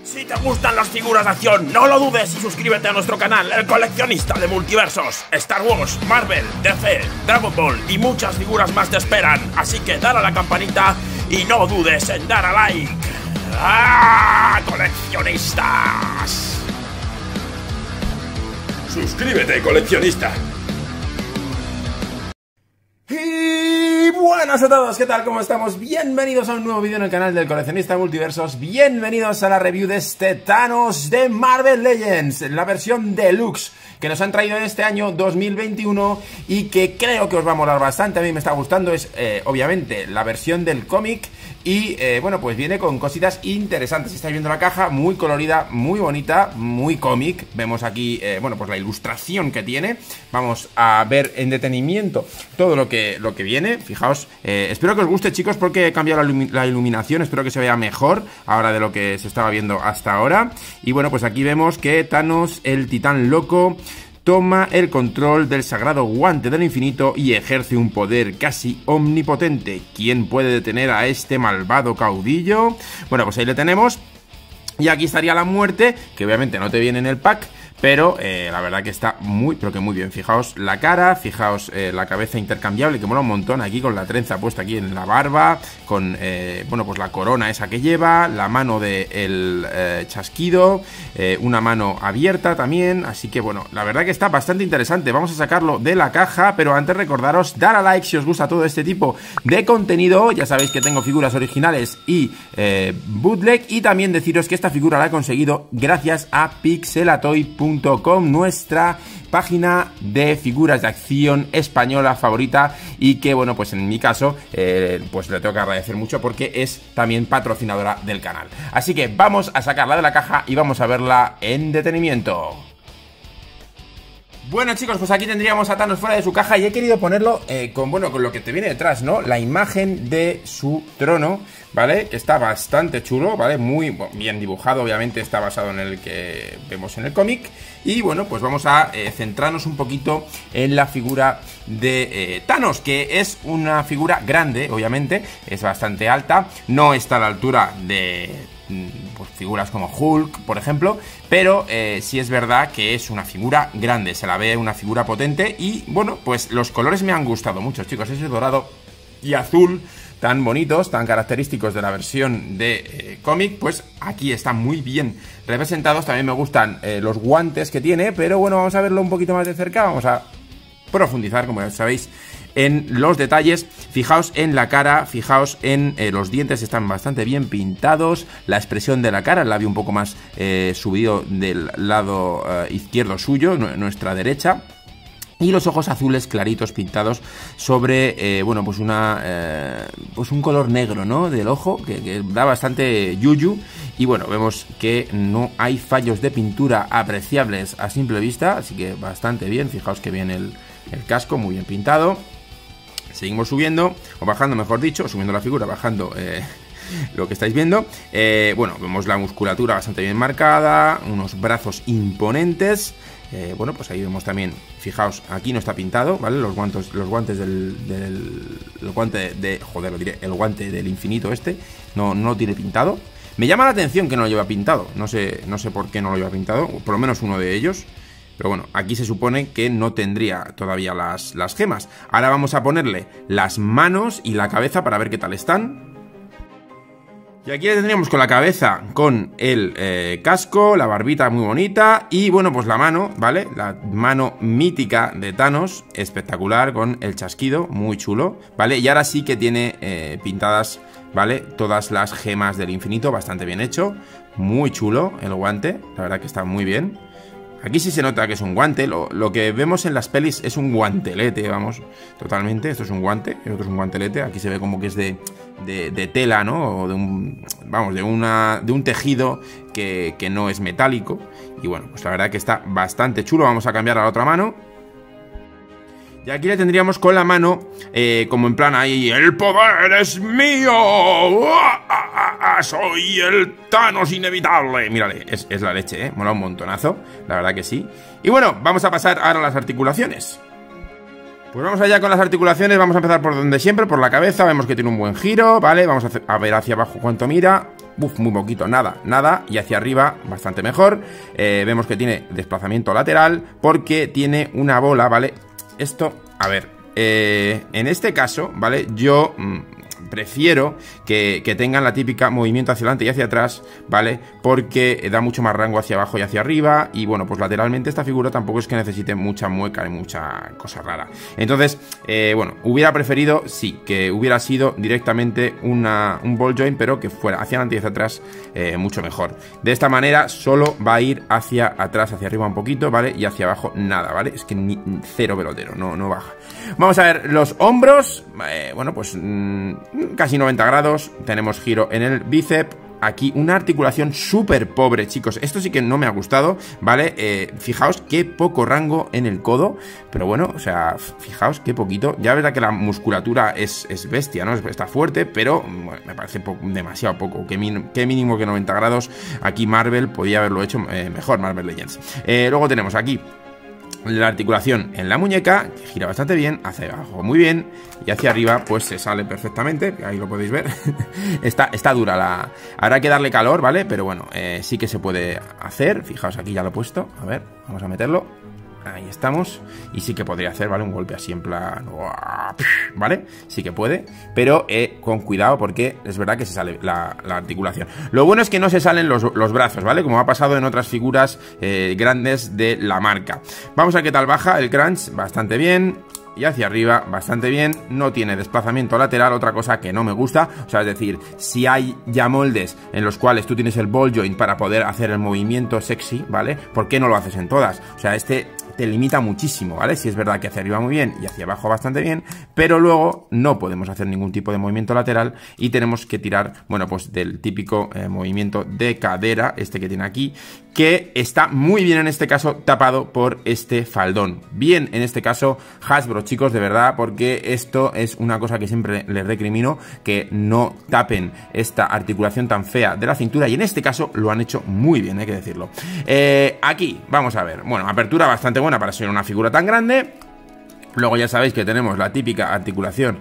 Si te gustan las figuras de acción, no lo dudes y suscríbete a nuestro canal, El Coleccionista de Multiversos. Star Wars, Marvel, DC, Dragon Ball y muchas figuras más te esperan. Así que dale a la campanita y no dudes en dar a like. ¡Ah, coleccionistas! Suscríbete, coleccionista. Y buenas a todos, ¿qué tal? ¿Cómo estamos? Bienvenidos a un nuevo vídeo en el canal del Coleccionista Multiversos. Bienvenidos a la review de este Thanos de Marvel Legends, la versión deluxe que nos han traído en este año 2021 y que creo que os va a molar bastante. A mí me está gustando, es obviamente la versión del cómic y bueno, pues viene con cositas interesantes. Estáis viendo la caja, muy colorida, muy bonita, muy cómic. Vemos aquí, bueno, pues la ilustración que tiene. Vamos a ver en detenimiento todo lo que viene. Fijaos, espero que os guste, chicos, porque he cambiado la iluminación. Espero que se vea mejor ahora de lo que se estaba viendo hasta ahora. Y bueno, pues aquí vemos que Thanos, el titán loco, toma el control del sagrado guante del infinito y ejerce un poder casi omnipotente. ¿Quién puede detener a este malvado caudillo? Bueno, pues ahí le tenemos. Y aquí estaría la muerte, que obviamente no te viene en el pack, pero la verdad que está muy, pero que muy bien. Fijaos la cara, fijaos la cabeza intercambiable, que mola un montón, aquí con la trenza puesta aquí en la barba, con, bueno, pues la corona esa que lleva, la mano del chasquido, una mano abierta también, así que bueno, la verdad que está bastante interesante. Vamos a sacarlo de la caja, pero antes recordaros, dar a like si os gusta todo este tipo de contenido. Ya sabéis que tengo figuras originales y bootleg, y también deciros que esta figura la he conseguido gracias a pixelatoy.com, nuestra página de figuras de acción española favorita, y que bueno, pues en mi caso pues le tengo que agradecer mucho porque es también patrocinadora del canal. Así que vamos a sacarla de la caja y vamos a verla en detenimiento. Bueno, chicos, pues aquí tendríamos a Thanos fuera de su caja y he querido ponerlo con lo que te viene detrás, ¿no? La imagen de su trono, ¿vale? Que está bastante chulo, ¿vale? Muy bien dibujado, obviamente está basado en el que vemos en el cómic. Y bueno, pues vamos a centrarnos un poquito en la figura de Thanos, que es una figura grande, obviamente, es bastante alta, no está a la altura de pues figuras como Hulk, por ejemplo, pero sí es verdad que es una figura grande, se la ve una figura potente. Y bueno, pues los colores me han gustado mucho, chicos, ese dorado y azul tan bonitos, tan característicos de la versión de cómic, pues aquí están muy bien representados. También me gustan los guantes que tiene, pero bueno, vamos a verlo un poquito más de cerca, vamos a profundizar, como ya sabéis, en los detalles. Fijaos en la cara, fijaos en los dientes, están bastante bien pintados. La expresión de la cara, el labio un poco más subido del lado izquierdo suyo, nuestra derecha. Y los ojos azules claritos pintados sobre, bueno, pues pues un color negro, ¿no? Del ojo, que da bastante yuyu. Y bueno, vemos que no hay fallos de pintura apreciables a simple vista, así que bastante bien. Fijaos que bien el casco, muy bien pintado. Seguimos subiendo, o bajando mejor dicho, subiendo la figura, bajando lo que estáis viendo. Bueno, vemos la musculatura bastante bien marcada, unos brazos imponentes. Bueno, pues ahí vemos también, fijaos, aquí no está pintado, ¿vale? Los guantes el guante del infinito este, no tiene pintado. Me llama la atención que no lo lleva pintado, no sé por qué no lo lleva pintado, por lo menos uno de ellos. Pero bueno, aquí se supone que no tendría todavía las gemas. Ahora vamos a ponerle las manos y la cabeza para ver qué tal están. Y aquí le tendríamos con la cabeza, con el casco, la barbita muy bonita. Y bueno, pues la mano, ¿vale? La mano mítica de Thanos, espectacular, con el chasquido, muy chulo, ¿vale? Y ahora sí que tiene pintadas, ¿vale? Todas las gemas del infinito, bastante bien hecho. Muy chulo el guante, la verdad que está muy bien. Aquí sí se nota que es un guante. Lo que vemos en las pelis es un guantelete, vamos, totalmente. Esto es un guante, el otro es un guantelete. Aquí se ve como que es de tela, ¿no? O de un tejido que no es metálico. Y bueno, pues la verdad que está bastante chulo. Vamos a cambiar a la otra mano. Y aquí le tendríamos con la mano, como en plan ahí, ¡el poder es mío! ¡Soy el Thanos inevitable! Mírale, es la leche, ¿eh? Mola un montonazo, la verdad que sí. Y bueno, vamos a pasar ahora a las articulaciones. Pues vamos allá con las articulaciones, vamos a empezar por donde siempre, por la cabeza. Vemos que tiene un buen giro, ¿vale? Vamos a ver hacia abajo cuánto mira. muy poquito, nada, y hacia arriba bastante mejor. Vemos que tiene desplazamiento lateral porque tiene una bola, ¿vale? Esto, a ver, en este caso, ¿vale? Yo prefiero que tengan la típica movimiento hacia adelante y hacia atrás, ¿vale? Porque da mucho más rango hacia abajo y hacia arriba. Y bueno, pues lateralmente esta figura tampoco es que necesite mucha mueca y mucha cosa rara. Entonces, bueno, hubiera preferido, sí, que hubiera sido directamente un ball joint, pero que fuera hacia adelante y hacia atrás mucho mejor. De esta manera solo va a ir hacia atrás, hacia arriba un poquito, ¿vale? Y hacia abajo nada, ¿vale? Es que ni cero pelotero, no baja. Vamos a ver los hombros. Bueno, pues casi 90 grados. Tenemos giro en el bíceps. Aquí una articulación súper pobre, chicos. Esto sí que no me ha gustado, ¿vale? Fijaos qué poco rango en el codo. Pero bueno, o sea, fijaos qué poquito. Ya verdad que la musculatura es bestia, ¿no? Está fuerte, pero bueno, me parece demasiado poco. Qué mínimo que 90 grados. Aquí Marvel podía haberlo hecho mejor, Marvel Legends. Luego tenemos aquí la articulación en la muñeca, que gira bastante bien, hacia abajo muy bien, y hacia arriba pues se sale perfectamente, ahí lo podéis ver. está dura habrá que darle calor, ¿vale? Pero bueno, sí que se puede hacer. Fijaos, aquí ya lo he puesto, a ver, vamos a meterlo. Ahí estamos, y sí que podría hacer, ¿vale? Un golpe así en plan, ¿vale? Sí que puede, pero con cuidado porque es verdad que se sale la articulación. Lo bueno es que no se salen los brazos, ¿vale? Como ha pasado en otras figuras grandes de la marca. Vamos a ver qué tal baja el crunch, bastante bien. Y hacia arriba, bastante bien. No tiene desplazamiento lateral, otra cosa que no me gusta. O sea, es decir, si hay ya moldes en los cuales tú tienes el ball joint para poder hacer el movimiento sexy, ¿vale? ¿Por qué no lo haces en todas? O sea, este te limita muchísimo, ¿vale? Si es verdad que hacia arriba muy bien y hacia abajo bastante bien, pero luego no podemos hacer ningún tipo de movimiento lateral y tenemos que tirar, bueno, pues del típico movimiento de cadera, este que tiene aquí, que está muy bien en este caso tapado por este faldón. Bien en este caso Hasbro, chicos, de verdad, porque esto es una cosa que siempre les recrimino, que no tapen esta articulación tan fea de la cintura, y en este caso lo han hecho muy bien, hay que decirlo. Aquí, vamos a ver, bueno, apertura bastante buena para ser una figura tan grande. Luego ya sabéis que tenemos la típica articulación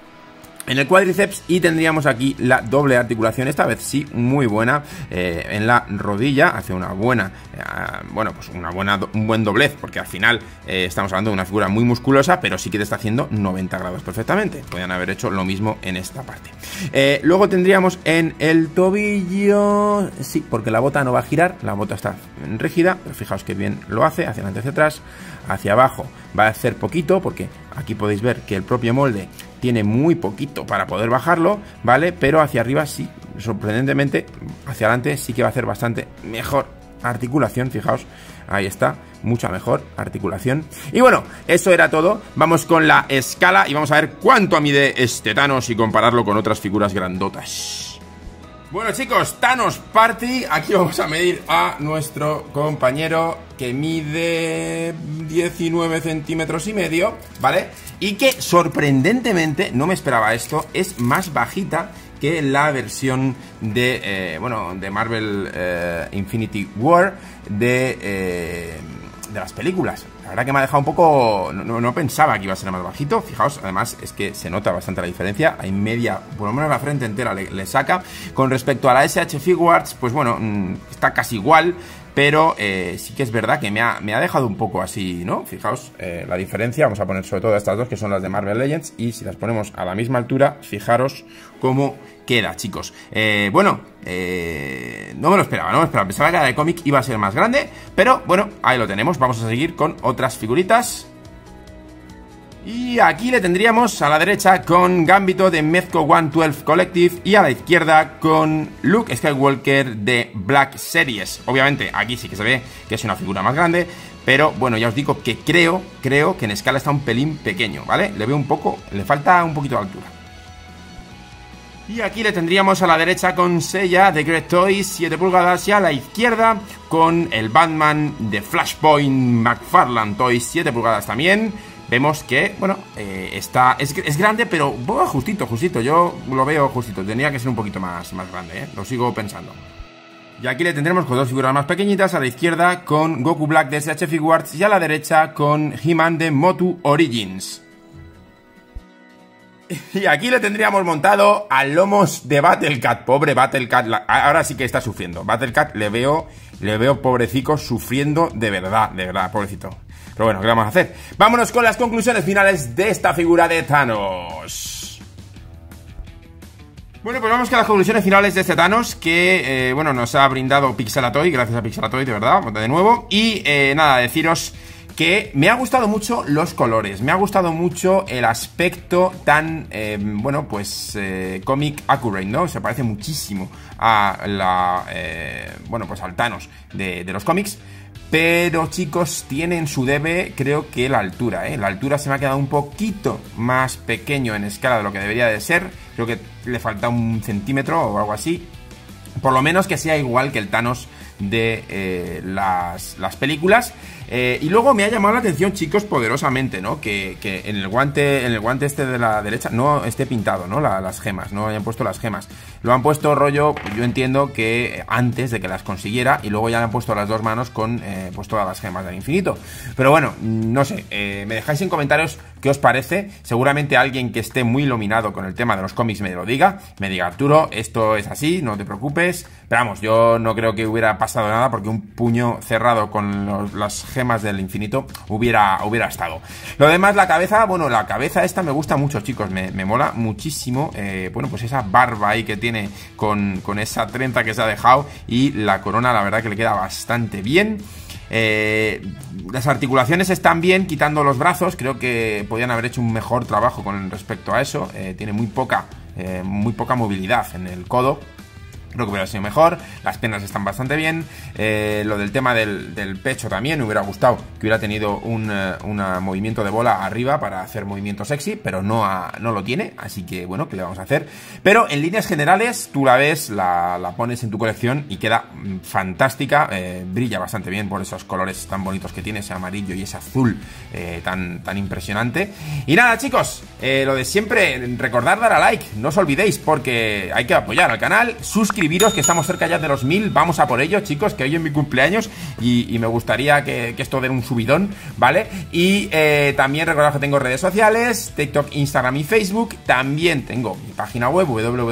en el cuádriceps y tendríamos aquí la doble articulación, esta vez sí muy buena, en la rodilla. Hace una buena, bueno, pues un buen doblez, porque al final estamos hablando de una figura muy musculosa, pero sí que te está haciendo 90 grados perfectamente. Podrían haber hecho lo mismo en esta parte. Luego tendríamos en el tobillo, sí, porque la bota no va a girar, la bota está rígida, pero fijaos que bien lo hace, hacia adelante, hacia atrás, hacia abajo va a hacer poquito, porque aquí podéis ver que el propio molde tiene muy poquito para poder bajarlo, ¿vale? Pero hacia arriba sí, sorprendentemente, hacia adelante sí que va a hacer bastante mejor articulación, fijaos, ahí está, mucha mejor articulación. Y bueno, eso era todo. Vamos con la escala y vamos a ver cuánto mide este Thanos y compararlo con otras figuras grandotas. Bueno, chicos, Thanos Party. Aquí vamos a medir a nuestro compañero, que mide 19 centímetros y medio, ¿vale? Y que sorprendentemente, no me esperaba esto, es más bajita que la versión de, bueno, de Marvel Infinity War de las películas. La verdad que me ha dejado un poco... No pensaba que iba a ser más bajito. Fijaos, además es que se nota bastante la diferencia. Hay media, por lo menos la frente entera le saca. Con respecto a la SH Figuarts, pues bueno, está casi igual. Pero sí que es verdad que me ha dejado un poco así, ¿no? Fijaos la diferencia. Vamos a poner sobre todo estas dos, que son las de Marvel Legends. Y si las ponemos a la misma altura, fijaros cómo queda, chicos. Bueno, no me lo esperaba, pensaba que la de cómic iba a ser más grande, pero bueno, ahí lo tenemos. Vamos a seguir con otras figuritas. Y aquí le tendríamos a la derecha con Gambito de Mezco 112 Collective y a la izquierda con Luke Skywalker de Black Series. Obviamente aquí sí que se ve que es una figura más grande, pero bueno, ya os digo que creo que en escala está un pelín pequeño, ¿vale? Le veo un poco, le falta un poquito de altura. Y aquí le tendríamos a la derecha con Seiya de Great Toys 7 pulgadas y a la izquierda con el Batman de Flashpoint McFarlane Toys 7 pulgadas también. Vemos que, bueno, es grande, pero un poco justito. Yo lo veo justito. Tenía que ser un poquito más grande, ¿eh? Lo sigo pensando. Y aquí le tendremos con dos figuras más pequeñitas. A la izquierda con Goku Black de SH Figuarts y a la derecha con He-Man de Motu Origins. Y aquí le tendríamos montado a lomos de Battlecat. Pobre Battlecat, ahora sí que está sufriendo. Battlecat le veo pobrecico sufriendo de verdad, pobrecito. Pero bueno, ¿qué vamos a hacer? Vámonos con las conclusiones finales de esta figura de Thanos. Bueno, pues vamos con las conclusiones finales de este Thanos que, bueno, nos ha brindado Pixelatoy. Gracias a Pixelatoy, de verdad, de nuevo. Y nada, deciros que me ha gustado mucho los colores, me ha gustado mucho el aspecto tan, bueno, pues comic accurate, ¿no? Se parece muchísimo a la, bueno, pues al Thanos de los cómics. Pero chicos, tienen su debe, creo que la altura, La altura se me ha quedado un poquito más pequeño en escala de lo que debería de ser. Creo que le falta 1 centímetro o algo así. Por lo menos que sea igual que el Thanos de las películas. Y luego me ha llamado la atención, chicos, poderosamente, ¿no? Que en el guante este de la derecha no esté pintado, ¿no? Las gemas, no hayan puesto las gemas. Lo han puesto rollo, yo entiendo que antes de que las consiguiera, y luego ya le han puesto las 2 manos con pues todas las gemas del infinito. Pero bueno, no sé, me dejáis en comentarios qué os parece. Seguramente alguien que esté muy iluminado con el tema de los cómics me lo diga. Me diga, Arturo, esto es así, no te preocupes. Pero vamos, yo no creo que hubiera pasado nada porque un puño cerrado con las gemas del infinito hubiera estado. Lo demás, la cabeza, bueno, la cabeza esta me gusta mucho, chicos, me mola muchísimo. Bueno, pues esa barba ahí que tiene con esa trenza que se ha dejado, y la corona, la verdad que le queda bastante bien. Las articulaciones están bien, quitando los brazos. Creo que podían haber hecho un mejor trabajo con respecto a eso. Tiene muy poca movilidad en el codo. Creo que hubiera sido mejor. Las piernas están bastante bien. Lo del tema del pecho también me hubiera gustado que hubiera tenido un movimiento de bola arriba para hacer movimiento sexy, pero no lo tiene, así que bueno, ¿qué le vamos a hacer? Pero en líneas generales tú la ves, la pones en tu colección y queda fantástica. Brilla bastante bien por esos colores tan bonitos que tiene, ese amarillo y ese azul tan impresionante. Y nada, chicos, lo de siempre, recordad dar a like, no os olvidéis, porque hay que apoyar al canal. Suscribiros, que estamos cerca ya de los 1000. Vamos a por ello, chicos, que hoy es mi cumpleaños y me gustaría que esto dé un subidón, ¿vale? Y también recordad que tengo redes sociales, TikTok, Instagram y Facebook. También tengo mi página web,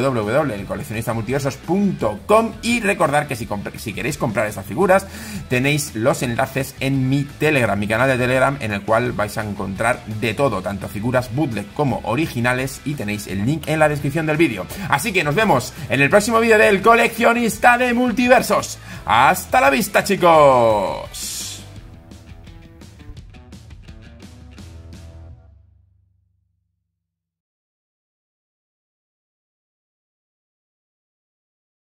www.elcoleccionistamultiversos.com. Y recordad que si queréis comprar estas figuras, tenéis los enlaces en mi Telegram, mi canal de Telegram, en el cual vais a encontrar de todo, tanto figuras bootleg como originales, y tenéis el link en la descripción del vídeo. Así que nos vemos en el próximo vídeo del Coleccionista de Multiversos. ¡Hasta la vista, chicos!